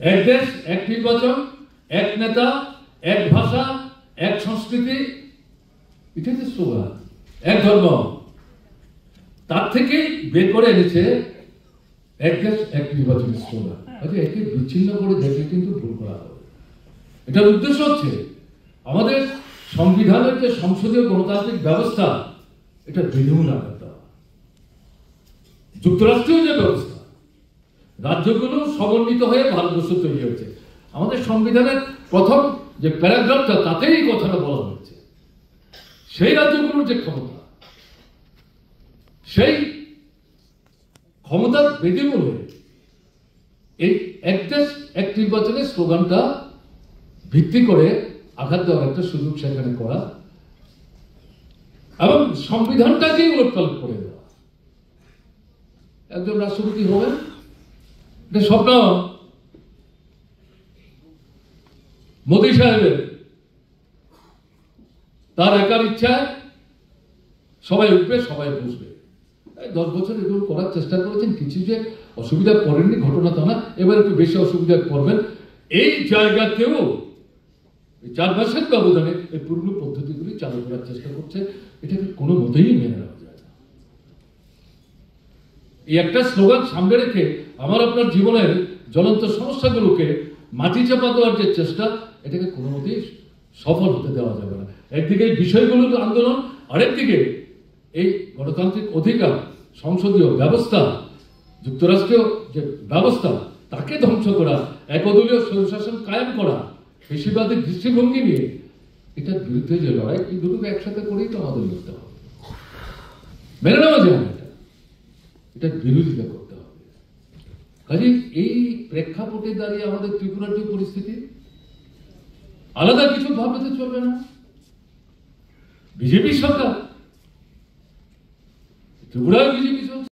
এক দেশ, এক নির্বাচন, এক নেতা, এক ভাষা, এক সংস্কৃতি, এটাই তো স্লোগান। এক ধর্ম, তার থেকেই বের করে এনেছে এক দেশ এক নির্বাচনের স্লোগান। আচ্ছা, একে বিচ্ছিন্ন করে দেখে কিন্তু ভুল করা হবে। এটার উদ্দেশ্য হচ্ছে আমাদের সংবিধানের যে সংসদীয় গণতান্ত্রিক ব্যবস্থা, এটা বেদখল আঘাত দেওয়া। যুক্তরাষ্ট্রীয় যে ব্যবস্থা, রাজ্যগুলো সমন্বিত হয়ে ভারতবর্ষ তৈরি হয়েছে। আমাদের সংবিধানের প্রথম যে প্যারাগ্রাফটা, তাতেই এই কথাটা বলা হয়েছে। সেই রাজ্যগুলোর যে ক্ষমতা, সেই ক্ষমতার বেদিমূলে এই এক দেশ এক নির্বাচনের স্লোগানটা ভিত্তি করে আঘাত দেওয়ার একটা সুযোগ সেখানে করা এবং সংবিধানটাকেই উলটপালট করে দেওয়া। একজন রাষ্ট্রপতি হবেন, এটা স্বপ্ন মোদী সাহেবের। তার একার ইচ্ছায় সবাই উঠবে, সবাই বসবে। 10 বছর এগুলো করার চেষ্টা করেছেন, কিছু যে অসুবিধা পড়েননি ঘটনা তা না, এবার একটু বেশি অসুবিধায় পড়বেন। এই জায়গাতেও 4 মাসের ব্যবধানে এই পুরনো পদ্ধতিগুলি চালু করার চেষ্টা করছে। এটাকে কোনো মতেই মেনে নেওয়া যায় না। এই একটা স্লোগান সামনে রেখে আমার আপনার জীবনের জ্বলন্ত সমস্যাগুলোকে মাটি চাপা দেওয়ার যে চেষ্টা, এটাকে কোনো মতেই সফল হতে দেওয়া যাবে না। একদিকে এই বিষয়গুলোর আন্দোলন, আরেকদিকে এই গণতান্ত্রিক অধিকার, সংসদীয় ব্যবস্থা, যুক্তরাষ্ট্রীয় যে ব্যবস্থা, তাকে ধ্বংস করা, একদলীয় স্বৈরশাসন কায়েম করা, পেশিবাদী দৃষ্টিভঙ্গি নিয়ে এটার বিরুদ্ধে যে লড়াই, এই দুটোকে একসাথে করেই তো আমাদের লড়তে হবে। মেনে নেওয়া যায় না, এটার বিরোধিতা করতে হবে। কাজে এই প্রেক্ষাপটে দাঁড়িয়ে আমাদের ত্রিপুরার যে পরিস্থিতি, আলাদা কিছু ভাবতে চলবে না। বিজেপি সরকার, ত্রিপুরায় বিজেপি